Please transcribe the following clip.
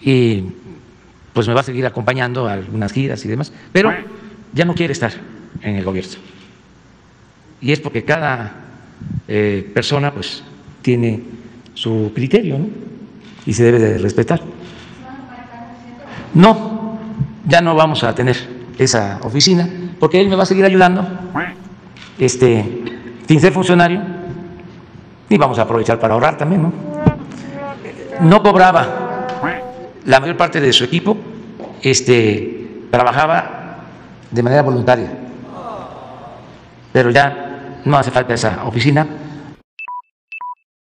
y pues me va a seguir acompañando a algunas giras y demás, pero ya no quiere estar en el gobierno. Y es porque cada persona pues tiene su criterio, ¿no? Y se debe de respetar. No, ya no vamos a tener esa oficina porque él me va a seguir ayudando sin ser funcionario, y vamos a aprovechar para ahorrar también, ¿no? No cobraba la mayor parte de su equipo, trabajaba de manera voluntaria, pero ya no hace falta esa oficina